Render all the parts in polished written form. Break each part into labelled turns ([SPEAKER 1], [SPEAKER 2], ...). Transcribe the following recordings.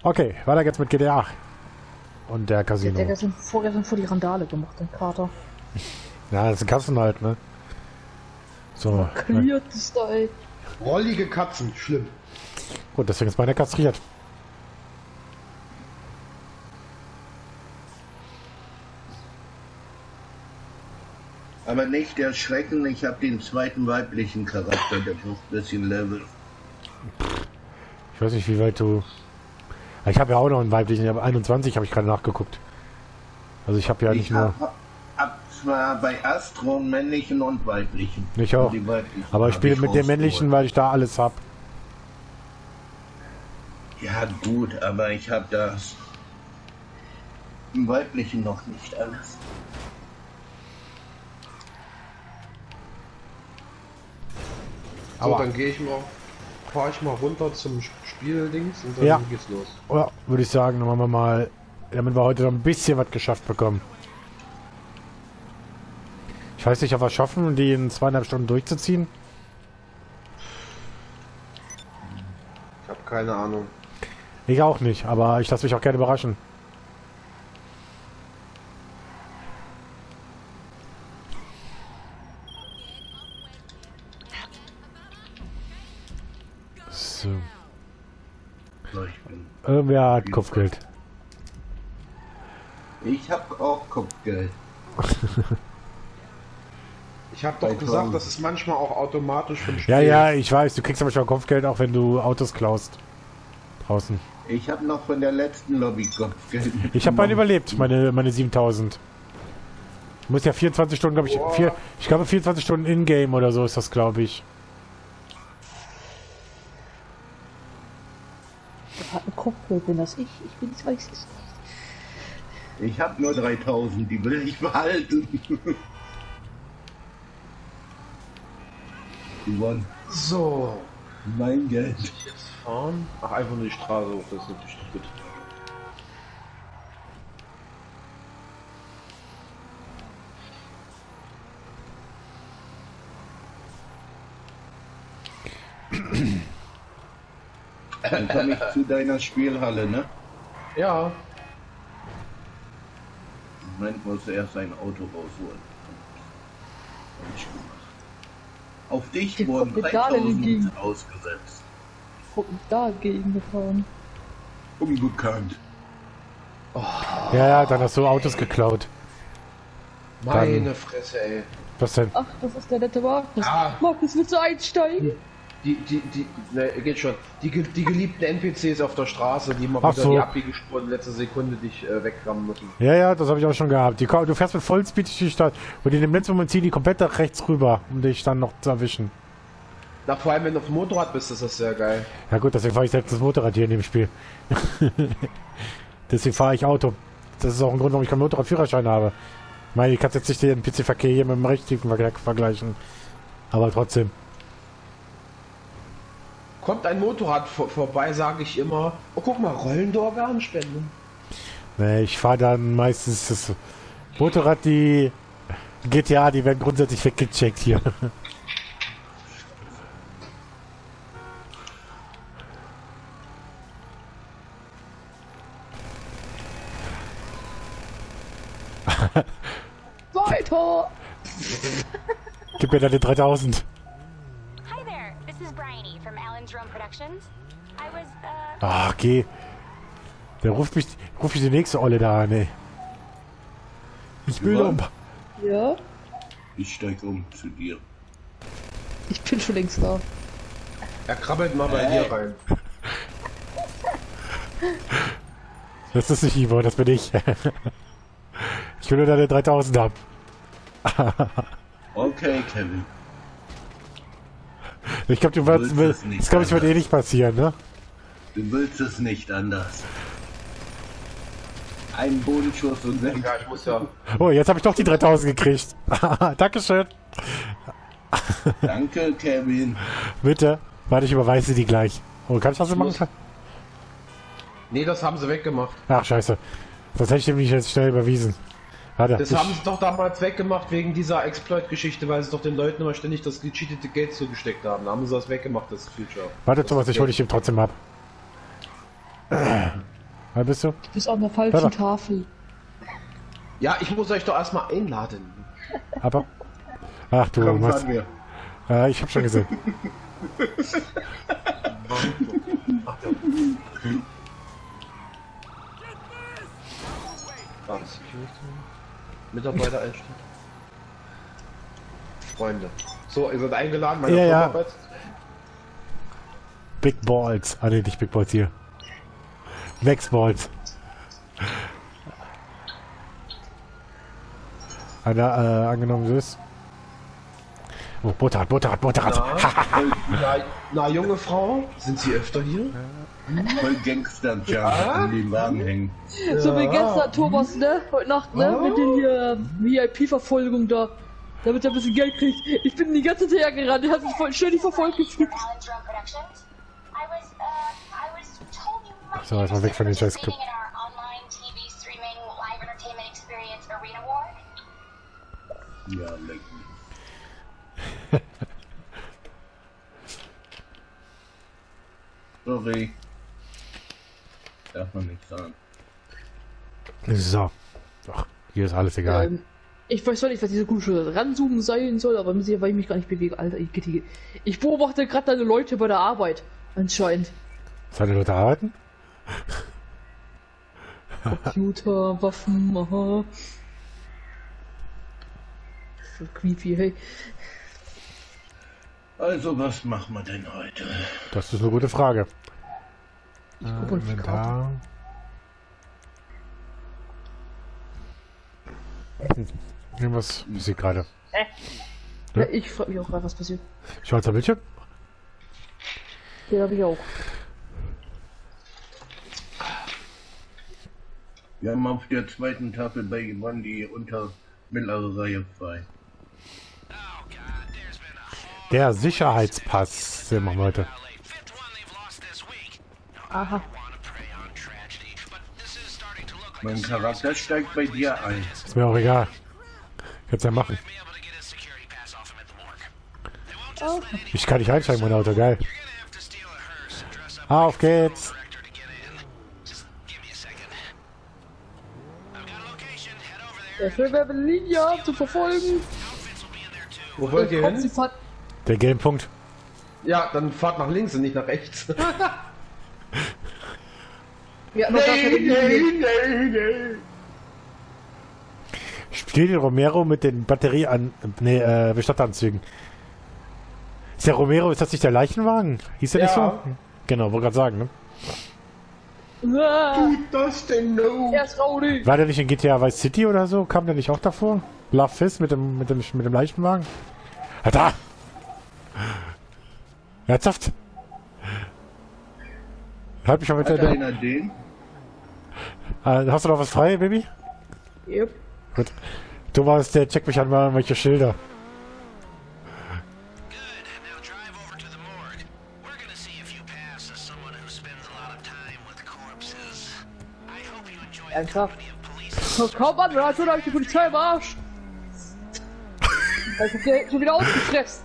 [SPEAKER 1] Okay, weiter geht's mit GTA. Und der Casino.
[SPEAKER 2] Der hat vorgestern vor die Randale gemacht, der Kater.
[SPEAKER 1] Ja, das ist ein Kassen halt, ne? So.
[SPEAKER 2] Cleared Style.
[SPEAKER 3] Rollige Katzen, schlimm.
[SPEAKER 1] Gut, deswegen ist meine kastriert.
[SPEAKER 4] Aber nicht erschrecken, ich habe den zweiten weiblichen Charakter, der braucht ein bisschen Level.
[SPEAKER 1] Ich weiß nicht, wie weit du... Ich habe ja auch noch einen weiblichen, ich habe 21, habe ich gerade nachgeguckt. Also ich habe ja nicht nur...
[SPEAKER 4] Hab zwar bei Astro einen männlichen und weiblichen.
[SPEAKER 1] Ich auch. Aber ich spiele mit dem männlichen, weil ich da alles habe.
[SPEAKER 4] Ja gut, aber ich habe das im weiblichen noch nicht alles.
[SPEAKER 3] So, dann gehe ich mal, fahre ich mal runter zum Spieldings und dann
[SPEAKER 1] Ja.
[SPEAKER 3] geht's los.
[SPEAKER 1] Oder würde ich sagen, dann machen wir mal, damit wir heute noch ein bisschen was geschafft bekommen. Ich weiß nicht, ob wir es schaffen, die in 2,5 Stunden durchzuziehen.
[SPEAKER 3] Ich habe keine Ahnung.
[SPEAKER 1] Ich auch nicht, aber ich lasse mich auch gerne überraschen. So. Irgendwer hat Kopfgeld.
[SPEAKER 4] Ich habe auch Kopfgeld.
[SPEAKER 3] Ich habe doch gesagt, dass es manchmal auch automatisch vom Spiel...
[SPEAKER 1] Ja, ja, ich weiß, du kriegst aber schon Kopfgeld, auch wenn du Autos klaust. Draußen.
[SPEAKER 4] Ich habe noch von der letzten Lobby Kopfgeld.
[SPEAKER 1] Ich habe meine überlebt, meine 7000. Ich muss ja 24 Stunden, glaube ich, ich glaube 24 Stunden in-game oder so ist das, glaube ich.
[SPEAKER 2] Der hat ein Kopfgeld, bin das ich? Ich weiß es nicht.
[SPEAKER 4] Ich habe nur 3000, die will ich behalten. Gewonnen.
[SPEAKER 3] So.
[SPEAKER 4] Mein Geld.
[SPEAKER 3] Jetzt fahren. Ach, einfach nur die Straße hoch, das ist natürlich nicht gut.
[SPEAKER 4] Dann komme ich zu deiner Spielhalle, ne?
[SPEAKER 3] Ja.
[SPEAKER 4] Moment, muss erst ein Auto rausholen. Falsch gemacht. Auf dich
[SPEAKER 2] Die
[SPEAKER 4] wurden
[SPEAKER 2] Pedale
[SPEAKER 4] 3000
[SPEAKER 2] liegen.
[SPEAKER 4] ausgesetzt.
[SPEAKER 2] Guck, dagegen gefahren.
[SPEAKER 4] Unbekannt.
[SPEAKER 1] Ja, ja, dann hast du Autos geklaut.
[SPEAKER 3] Meine Fresse, ey.
[SPEAKER 1] Was denn?
[SPEAKER 2] Ach, das ist der nette Markus.
[SPEAKER 3] Ah.
[SPEAKER 2] Markus, willst du einsteigen?
[SPEAKER 3] Ne, geht schon. Die geliebten NPCs auf der Straße, die mal
[SPEAKER 1] Ach
[SPEAKER 3] wieder
[SPEAKER 1] so.
[SPEAKER 3] die Abbiegespuren letzte Sekunde dich wegrammen müssen.
[SPEAKER 1] Ja, ja, das habe ich auch schon gehabt. Du fährst mit Vollspeed durch die Stadt und in dem letzten Moment ziehen die komplett nach rechts rüber, um dich dann noch zu erwischen.
[SPEAKER 3] Na, vor allem wenn du auf dem Motorrad bist, ist das sehr geil.
[SPEAKER 1] Ja gut, deswegen fahre ich selbst das Motorrad hier in dem Spiel. Deswegen fahre ich Auto. Das ist auch ein Grund, warum ich keinen Motorradführerschein habe. Ich meine, ich kann jetzt nicht den PC-Verkehr hier mit dem richtigen vergleichen. Aber trotzdem.
[SPEAKER 3] Kommt ein Motorrad vorbei, sage ich immer, oh guck mal, Rollendorganspende.
[SPEAKER 1] Nee, ich fahre dann meistens das Motorrad, die GTA, die werden grundsätzlich weggecheckt hier.
[SPEAKER 2] Weiter!
[SPEAKER 1] Gib mir deine 3000.
[SPEAKER 5] Hi there, this is Bryony from Alan Jerome Productions. I was,
[SPEAKER 1] Ach, geh. Der ruft mich die nächste Olle da an, ey. Ich will um.
[SPEAKER 2] Ja?
[SPEAKER 4] Ich steig um zu dir.
[SPEAKER 2] Ich bin schon längst da.
[SPEAKER 3] Er krabbelt mal bei dir rein.
[SPEAKER 1] Das ist nicht Ivo, das bin ich. Ich will nur deine 3000 haben.
[SPEAKER 4] Okay, Kevin.
[SPEAKER 1] Ich glaube,
[SPEAKER 4] Du willst es nicht
[SPEAKER 1] das glaube ich wird eh
[SPEAKER 4] anders.
[SPEAKER 1] nicht passieren, ne?
[SPEAKER 4] Du willst es nicht anders. Ein Bodenschuss und weg.
[SPEAKER 3] Ja, ich muss ja.
[SPEAKER 1] Oh, jetzt habe ich doch die 3000 gekriegt. Dankeschön.
[SPEAKER 4] Danke, Kevin.
[SPEAKER 1] Bitte. Warte, ich überweise die gleich. Oh, kann ich das so machen?
[SPEAKER 3] Nee, das haben sie weggemacht.
[SPEAKER 1] Ach, scheiße. Das hätte ich nämlich jetzt schnell überwiesen. Warte.
[SPEAKER 3] Das haben sie doch damals weggemacht wegen dieser Exploit-Geschichte, weil sie doch den Leuten immer ständig das gecheatete Geld zugesteckt haben. Da haben sie das weggemacht, das Feature.
[SPEAKER 1] Warte, Thomas, ich hole dich eben trotzdem ab. Wo bist du?
[SPEAKER 2] Du bist an der falschen
[SPEAKER 1] Warte.
[SPEAKER 2] Tafel.
[SPEAKER 3] Ja, ich muss euch doch erstmal einladen.
[SPEAKER 1] Aber. Ach du,
[SPEAKER 4] Komm,
[SPEAKER 1] was?
[SPEAKER 4] fahren wir.
[SPEAKER 1] Ich hab schon gesehen.
[SPEAKER 3] Mitarbeiter einstellen. Freunde. So, ihr seid eingeladen, meine
[SPEAKER 1] Ja, ja.
[SPEAKER 3] Vorarbeit.
[SPEAKER 1] Big Balls. Ah, nee, nicht Big Balls hier. Max Balls. Einer, angenommen so ist. Oh, Motorrad.
[SPEAKER 3] Na, junge Frau, sind Sie öfter hier?
[SPEAKER 4] Voll Gangster-Jump an den Wagen hängen.
[SPEAKER 2] So wie gestern, Thomas, ne? Heute Nacht, ne? Mit den VIP-Verfolgung da. Damit er ein bisschen Geld kriegt. Ich bin die ganze Zeit hergerannt, der hat mich voll ständig verfolgt gefühlt.
[SPEAKER 5] Alan Drum Productions. I was told you might
[SPEAKER 1] So,
[SPEAKER 5] be
[SPEAKER 1] erstmal weg von den
[SPEAKER 5] interested in
[SPEAKER 1] Scheiß-Clip.
[SPEAKER 5] participating in our online TV streaming live entertainment experience Arena War.
[SPEAKER 4] Ja, leck mich. Sorry. Darf man nicht sagen.
[SPEAKER 1] So. Ach, hier ist alles egal.
[SPEAKER 2] Ich weiß zwar nicht, was diese komische Ranzoomen sein soll, aber mit weil ich mich gar nicht bewege. Alter, ich beobachte gerade deine Leute bei der Arbeit. Anscheinend.
[SPEAKER 1] Seine Leute arbeiten?
[SPEAKER 2] Computer, Waffen, aha. So creepy, hey.
[SPEAKER 4] Also, was machen wir denn heute?
[SPEAKER 1] Das ist eine gute Frage.
[SPEAKER 2] Ich guck mal auf die Karte.
[SPEAKER 1] Inventar. Irgendwas passiert gerade.
[SPEAKER 2] Ja, ich frage mich auch gerade, was passiert.
[SPEAKER 1] Schwarzer Bildschirm?
[SPEAKER 2] Den habe ich auch.
[SPEAKER 4] Wir haben auf der zweiten Tafel bei gewonnen die mittlere Reihe frei.
[SPEAKER 1] Der Sicherheitspass. Den machen wir heute.
[SPEAKER 2] Aha.
[SPEAKER 4] Mein Charakter steigt bei dir ein.
[SPEAKER 1] Ist mir auch egal. Kannst ja machen. Ich kann nicht einsteigen, mein Auto. Geil. Auf geht's.
[SPEAKER 2] Der Film wäre Linie zu verfolgen.
[SPEAKER 3] Wo wollt ihr
[SPEAKER 2] Kommt, sie
[SPEAKER 3] hin?
[SPEAKER 2] fahrt.
[SPEAKER 1] Der Gamepunkt.
[SPEAKER 3] Ja, dann fahrt nach links und nicht nach rechts.
[SPEAKER 2] Ja, noch gar keine Linie.
[SPEAKER 1] Spiel den Romero mit den Bestatteranzügen. Ist der Romero, ist das nicht der Leichenwagen? Hieß der nicht
[SPEAKER 3] Ja.
[SPEAKER 1] so? Genau, wollte gerade sagen, ne?
[SPEAKER 2] Ah,
[SPEAKER 3] Das denn no?
[SPEAKER 2] er ist Rowdy.
[SPEAKER 1] War der nicht in GTA Vice City oder so? Kam der nicht auch davor? Love Fist mit dem Leichenwagen? Alter! Ernsthaft? Halt mich mal mit
[SPEAKER 4] Hat
[SPEAKER 1] der...
[SPEAKER 4] einer den?
[SPEAKER 1] Hast du noch was frei, Baby?
[SPEAKER 2] Yep.
[SPEAKER 1] Gut. Thomas, der checkt mich an mal welche Schilder.
[SPEAKER 2] Ernsthaft. Oh, komm an, da schon die Polizei im Arsch. Da ist der schon wieder ausgefressen.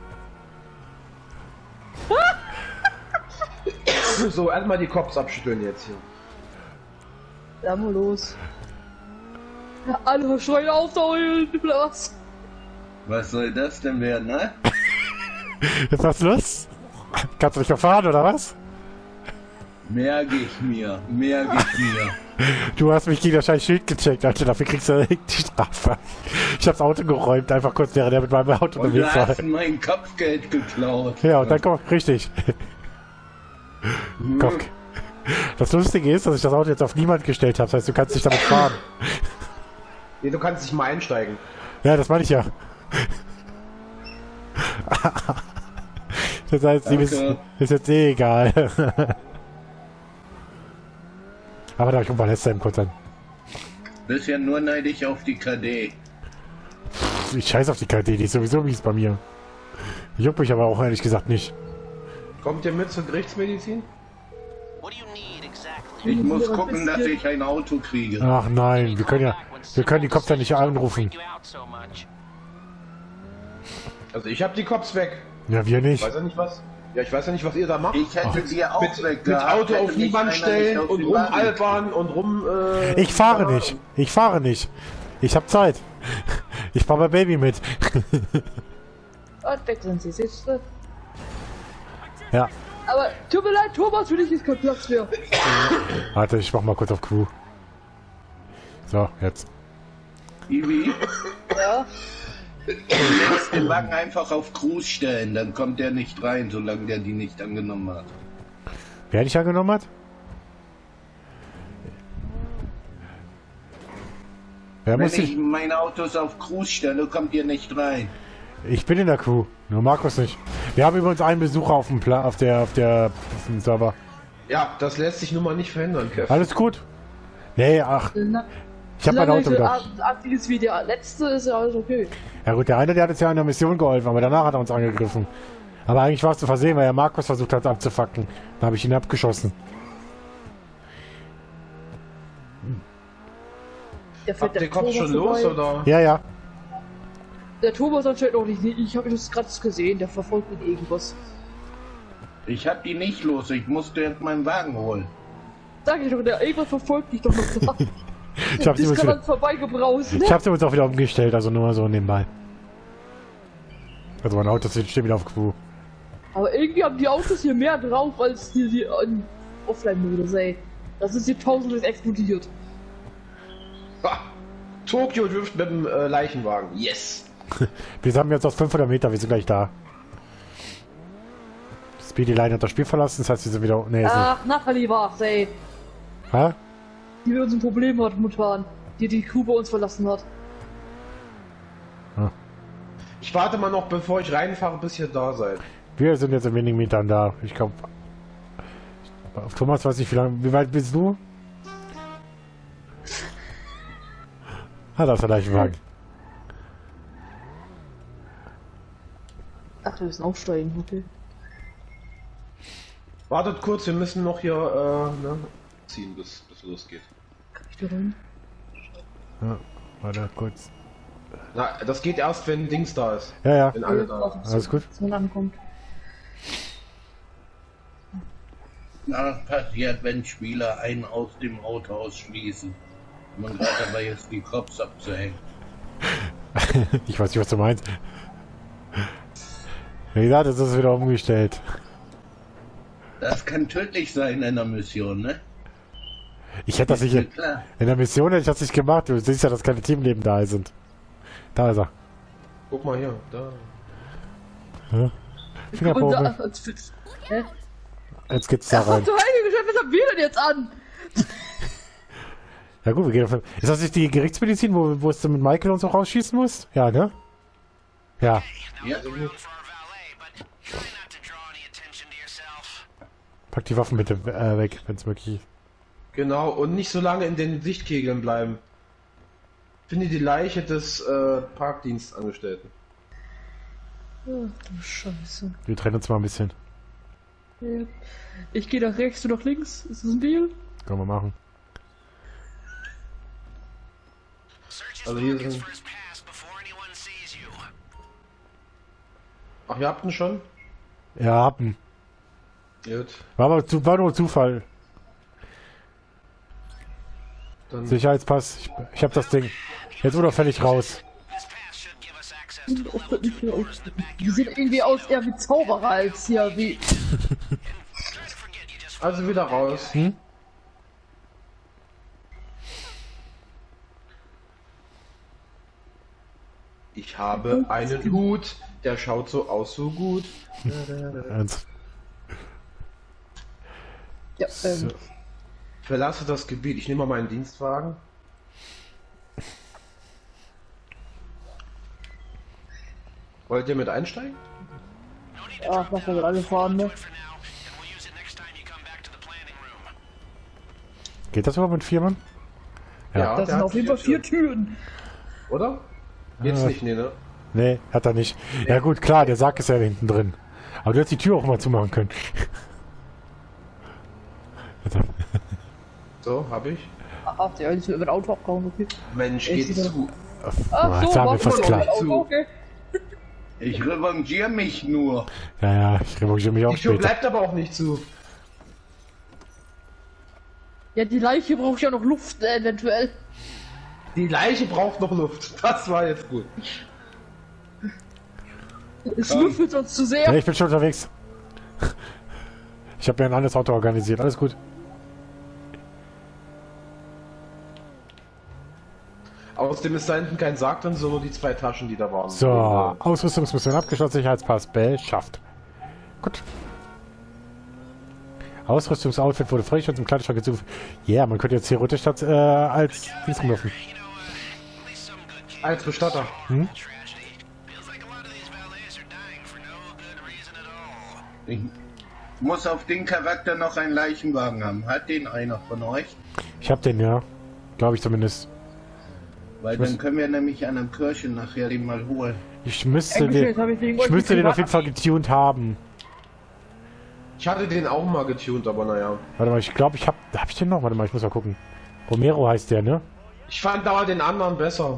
[SPEAKER 3] So, erstmal die Cops abschütteln jetzt hier.
[SPEAKER 2] Ja, mal los. Alle schreien auf, da heulen, oder was?
[SPEAKER 4] Was soll das denn werden, ne?
[SPEAKER 1] Ist was los? Kannst du nicht mehr fahren, oder was?
[SPEAKER 4] Merke ich mir.
[SPEAKER 1] Du hast mich gegen das scheiß Schild gecheckt, Alter. Dafür kriegst du die Strafe. Ich hab's Auto geräumt, einfach kurz während er mit meinem Auto
[SPEAKER 4] Und du
[SPEAKER 1] unterwegs war.
[SPEAKER 4] hast mein Kopfgeld geklaut.
[SPEAKER 1] Ja, und dann komm, richtig. Guck. Das Lustige ist, dass ich das Auto jetzt auf niemand gestellt habe. Das heißt, du kannst nicht damit fahren.
[SPEAKER 3] Nee, du kannst nicht mal einsteigen.
[SPEAKER 1] Ja, das meine ich ja. Das heißt, ihm ist jetzt eh egal. Aber da hab ich ein paar Läster kurz an.
[SPEAKER 4] Bist ja nur neidisch auf die KD.
[SPEAKER 1] Ich scheiß auf die KD, die ist sowieso mies bei mir. Juckt mich aber auch ehrlich gesagt nicht.
[SPEAKER 3] Kommt ihr mit zur Gerichtsmedizin?
[SPEAKER 4] Ich muss gucken, dass ich ein Auto kriege.
[SPEAKER 1] Ach nein, wir können die Cops ja nicht anrufen.
[SPEAKER 3] Also ich hab die Cops weg.
[SPEAKER 1] Ja, wir nicht.
[SPEAKER 3] Weiß er nicht was? Ja, ich weiß ja nicht, was ihr da macht.
[SPEAKER 4] Ich hätte dir auch
[SPEAKER 3] mit Auto auf niemand stellen und rumalbern und rum...
[SPEAKER 1] Ich fahre nicht. Ich fahre nicht. Ich habe Zeit. Ich fahre bei Baby mit.
[SPEAKER 2] Und weg sind sie, siehst du?
[SPEAKER 1] Ja.
[SPEAKER 2] Aber tut mir leid, Thomas, für dich ist kein Platz mehr.
[SPEAKER 1] Warte, ich mach mal kurz auf Crew. So, jetzt.
[SPEAKER 4] Ibi,
[SPEAKER 2] Ja.
[SPEAKER 4] du lässt den Wagen einfach auf Cruise stellen, dann kommt der nicht rein, solange der die nicht angenommen hat.
[SPEAKER 1] Wer dich angenommen hat? Wer
[SPEAKER 4] Wenn
[SPEAKER 1] muss
[SPEAKER 4] ich
[SPEAKER 1] ich?
[SPEAKER 4] meine Autos auf Cruise stelle, kommt ihr nicht rein.
[SPEAKER 1] Ich bin in der Crew. Nur Markus nicht. Wir haben übrigens einen Besucher auf dem auf dem Server.
[SPEAKER 3] Ja, das lässt sich nun mal nicht verhindern, Kev.
[SPEAKER 1] Alles gut? Nee, ach. Ich habe mein Auto da.
[SPEAKER 2] Aktives wie der letzte ist ja alles okay.
[SPEAKER 1] Ja gut, der eine, der hat jetzt ja in der Mission geholfen, aber danach hat er uns angegriffen. Aber eigentlich war es zu versehen, weil er Markus versucht hat abzufacken. Dann habe ich ihn abgeschossen.
[SPEAKER 3] Der kommt schon los, oder?
[SPEAKER 1] Ja, ja.
[SPEAKER 2] Der Thomas anscheinend noch nicht. Ich habe das gerade gesehen, der verfolgt mit irgendwas.
[SPEAKER 4] Ich hab die nicht los, ich musste jetzt meinen Wagen holen.
[SPEAKER 2] Sag ich doch, der irgendwas verfolgt dich doch noch.
[SPEAKER 1] Ich habe sie
[SPEAKER 2] ist gerade
[SPEAKER 1] uns
[SPEAKER 2] vorbeigebraust, ne?
[SPEAKER 1] auch wieder umgestellt, also nur mal so nebenbei. Also mein Auto steht wieder auf Crew.
[SPEAKER 2] Aber irgendwie haben die Autos hier mehr drauf als hier die Offline-Modus, ey. Das ist hier tausendlich explodiert.
[SPEAKER 3] Ha! Tokio dürft mit dem Leichenwagen. Yes!
[SPEAKER 1] Wir haben jetzt aus 500 Meter, wir sind gleich da. Speedy Line hat das Spiel verlassen, das heißt, wir sind wieder... Nee,
[SPEAKER 2] Ach, Nathalie war's, ey.
[SPEAKER 1] hä?
[SPEAKER 2] Die mit uns ein Problem hat momentan. Die Crew bei uns verlassen hat.
[SPEAKER 3] Ich warte mal noch, bevor ich reinfahre, bis ihr da seid.
[SPEAKER 1] Wir sind jetzt in wenigen Metern da. Ich glaube... Auf Thomas weiß ich wie weit bist du? Ah, da ist der Leichenwagen.
[SPEAKER 2] Ach, wir müssen aufsteigen, okay.
[SPEAKER 3] Wartet kurz, wir müssen noch hier ziehen, bis losgeht.
[SPEAKER 2] Kann ich da rein?
[SPEAKER 1] Ja, warte kurz.
[SPEAKER 3] Na, das geht erst, wenn Dings da ist.
[SPEAKER 1] Ja, ja.
[SPEAKER 3] Wenn alle da sind.
[SPEAKER 1] Alles gut.
[SPEAKER 2] Dass man ankommt.
[SPEAKER 4] Das passiert, wenn Spieler einen aus dem Auto ausschließen. Und man gerade dabei ist, die Cops abzuhängen.
[SPEAKER 1] Ich weiß nicht, was du meinst. Wie gesagt, es ist wieder umgestellt.
[SPEAKER 4] Das kann tödlich sein in einer Mission, ne?
[SPEAKER 1] Ich hätte das nicht... In der Mission hätte ich das nicht gemacht. Du siehst ja, dass keine Teamleben da sind. Da ist er.
[SPEAKER 3] Guck mal hier, da.
[SPEAKER 1] Ja. Fingerprobe.
[SPEAKER 2] Hä?
[SPEAKER 1] Jetzt geht's da rein.
[SPEAKER 2] Was zur Hölle geschafft? Was haben wir denn jetzt an?
[SPEAKER 1] Ja gut, wir gehen auf... Ist das nicht die Gerichtsmedizin, wo es mit Michael und so rausschießen muss? Ja, ne? Ja.
[SPEAKER 4] Ja.
[SPEAKER 1] Pack die Waffen bitte weg, wenn es möglich ist.
[SPEAKER 3] Genau, und nicht so lange in den Sichtkegeln bleiben. Finde die Leiche des Parkdienstangestellten.
[SPEAKER 2] Ach du Scheiße.
[SPEAKER 1] Wir trennen uns mal ein bisschen.
[SPEAKER 2] Ja. Ich gehe nach rechts, du nach links. Ist das ein Deal?
[SPEAKER 1] Können wir machen.
[SPEAKER 3] Also hier sind... Ach, ihr habt ihn schon?
[SPEAKER 1] Ja, hab ihn.
[SPEAKER 3] Gut.
[SPEAKER 1] War nur Zufall.
[SPEAKER 3] Dann
[SPEAKER 1] Sicherheitspass. Ich hab das Ding. Jetzt wurde er völlig raus.
[SPEAKER 2] Die sehen irgendwie aus eher wie Zauberer als hier wie...
[SPEAKER 3] also wieder raus.
[SPEAKER 1] Hm?
[SPEAKER 3] Ich habe einen Hut, der schaut so aus, so gut.
[SPEAKER 1] Ernst.
[SPEAKER 2] Ja,
[SPEAKER 1] So.
[SPEAKER 3] Verlasse das Gebiet. Ich nehme mal meinen Dienstwagen. Wollt ihr mit einsteigen?
[SPEAKER 2] Ach, was wir alle fahren, ne?
[SPEAKER 1] Geht das überhaupt mit 4 Mann? Ja.
[SPEAKER 2] Das
[SPEAKER 3] der
[SPEAKER 2] sind
[SPEAKER 3] hat
[SPEAKER 2] auf jeden Fall 4 Türen.
[SPEAKER 3] Oder? Jetzt nicht, nee, ne?
[SPEAKER 1] Nee, hat er nicht. Ja gut, klar, der Sarg ist ja hinten drin. Aber du hättest die Tür auch mal zumachen können.
[SPEAKER 3] So, hab ich.
[SPEAKER 2] Ach, der ist über ein Auto abgehauen, okay.
[SPEAKER 3] Mensch,
[SPEAKER 2] Echt
[SPEAKER 3] geht
[SPEAKER 2] wieder?
[SPEAKER 3] zu.
[SPEAKER 2] Ach so,
[SPEAKER 1] jetzt haben wir
[SPEAKER 2] war
[SPEAKER 1] fast
[SPEAKER 2] schon
[SPEAKER 1] klar.
[SPEAKER 2] ein Auto, okay.
[SPEAKER 4] Ich revanchiere mich nur.
[SPEAKER 1] Ja, ich revanchiere mich auch
[SPEAKER 3] Die Tür
[SPEAKER 1] später.
[SPEAKER 3] bleibt aber auch nicht zu.
[SPEAKER 2] Ja, die Leiche braucht ja noch Luft, eventuell.
[SPEAKER 3] Die Leiche braucht noch Luft. Das war jetzt gut.
[SPEAKER 2] Es müffelt sonst zu
[SPEAKER 1] Ja,
[SPEAKER 2] sehr.
[SPEAKER 1] ich bin schon unterwegs. Ich habe mir ein anderes Auto organisiert. Alles gut.
[SPEAKER 3] Außerdem ist da hinten kein Sarg drin, sondern die 2 Taschen, die da waren.
[SPEAKER 1] So, Ausrüstungsmission abgeschlossen, Sicherheitspass beschafft. Gut. Ausrüstungsoutfit wurde freigestellt zum Kleiderschrank hinzugefügt. Ja, yeah, man könnte jetzt theoretisch das als Dings rumlaufen.
[SPEAKER 3] Als Bestatter.
[SPEAKER 1] Hm?
[SPEAKER 4] Ich muss auf den Charakter noch einen Leichenwagen haben. Hat den einer von euch?
[SPEAKER 1] Ich hab den, ja. Glaube ich zumindest.
[SPEAKER 4] Weil dann können wir nämlich an der Kirche nachher den mal holen.
[SPEAKER 1] Ich müsste
[SPEAKER 2] Eingestellt
[SPEAKER 1] den,
[SPEAKER 2] habe ich den
[SPEAKER 1] ich müsste den auf jeden Fall getuned haben.
[SPEAKER 3] Ich hatte den auch mal getuned, aber naja.
[SPEAKER 1] Warte mal, ich glaube, hab ich den noch? Warte mal, ich muss mal gucken. Romero heißt der, ne?
[SPEAKER 3] Ich fand aber den anderen besser.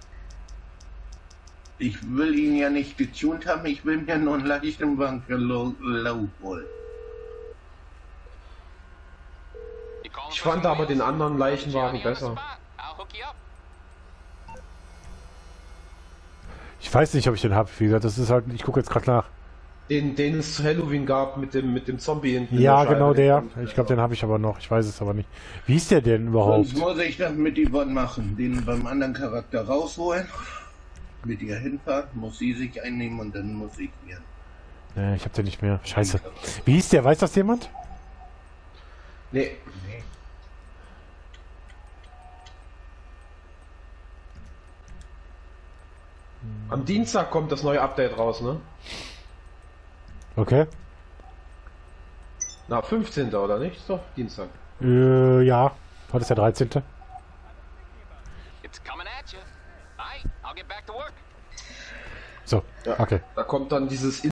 [SPEAKER 4] Ich will ihn ja nicht getuned haben, ich will mir nur einen Leichenwagen für Low holen.
[SPEAKER 3] Ich fand aber den anderen Leichenwagen besser.
[SPEAKER 1] Ich weiß nicht, ob ich den hab. Wie gesagt, das ist halt, ich gucke jetzt gerade nach.
[SPEAKER 3] Den es zu Halloween gab mit dem Zombie hinten.
[SPEAKER 1] Ja,
[SPEAKER 3] in der
[SPEAKER 1] genau
[SPEAKER 3] Scheibe.
[SPEAKER 1] der. Ich glaube, den habe ich aber noch. Ich weiß es aber nicht. Wie ist der denn überhaupt?
[SPEAKER 4] Sonst muss ich das mit Yvonne machen, den beim anderen Charakter rausholen, mit ihr hinfahren, muss sie sich einnehmen und dann muss ich mir.
[SPEAKER 1] Ich hab den nicht mehr. Scheiße. Wie hieß der? Weiß das jemand?
[SPEAKER 3] Nee. Am Dienstag kommt das neue Update raus, ne?
[SPEAKER 1] Okay.
[SPEAKER 3] Na, 15. oder nicht? Ist doch Dienstag.
[SPEAKER 1] Ja. Heute ist der 13.
[SPEAKER 6] It's coming at you. All right, I'll get back to work.
[SPEAKER 1] So,
[SPEAKER 3] Ja.
[SPEAKER 1] okay.
[SPEAKER 3] Da kommt dann dieses